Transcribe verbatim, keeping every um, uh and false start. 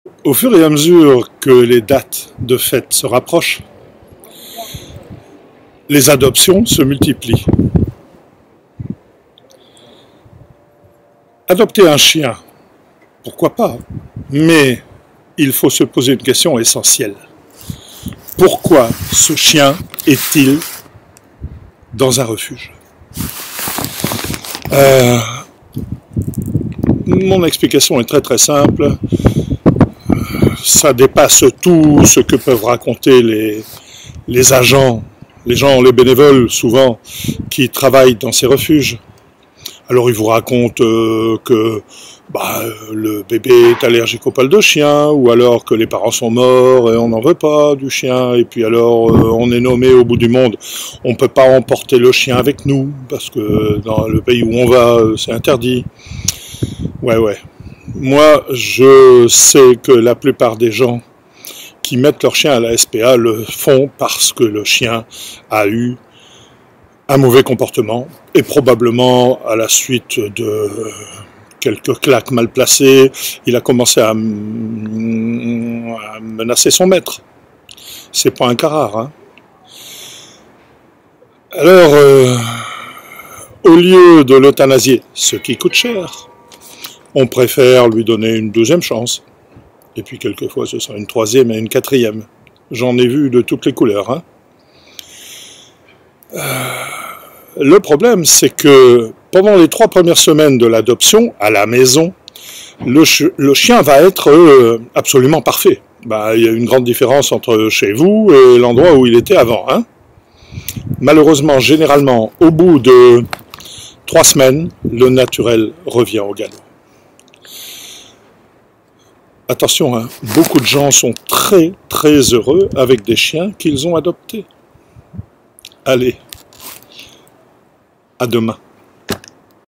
Au fur et à mesure que les dates de fête se rapprochent, les adoptions se multiplient. Adopter un chien, pourquoi pas? Mais il faut se poser une question essentielle. Pourquoi ce chien est-il dans un refuge? euh, Mon explication est très très simple. Ça dépasse tout ce que peuvent raconter les, les agents, les gens, les bénévoles souvent, qui travaillent dans ces refuges. Alors ils vous racontent euh, que bah, le bébé est allergique aux poils de chien, ou alors que les parents sont morts et on n'en veut pas du chien, et puis alors euh, on est nommé au bout du monde, on ne peut pas emporter le chien avec nous, parce que dans le pays où on va, c'est interdit. Ouais, ouais. Moi, je sais que la plupart des gens qui mettent leur chien à la S P A le font parce que le chien a eu un mauvais comportement, et probablement à la suite de quelques claques mal placées, il a commencé à, à menacer son maître. C'est pas un cas rare. Hein. Alors, euh, au lieu de l'euthanasier, ce qui coûte cher, on préfère lui donner une deuxième chance. Et puis quelquefois ce sera une troisième et une quatrième. J'en ai vu de toutes les couleurs. Hein. Euh, le problème, c'est que pendant les trois premières semaines de l'adoption, à la maison, le, ch le chien va être euh, absolument parfait. Bah, il y a une grande différence entre chez vous et l'endroit où il était avant. Hein. Malheureusement, généralement, au bout de trois semaines, le naturel revient au galop. Attention, hein, beaucoup de gens sont très très heureux avec des chiens qu'ils ont adoptés. Allez, à demain.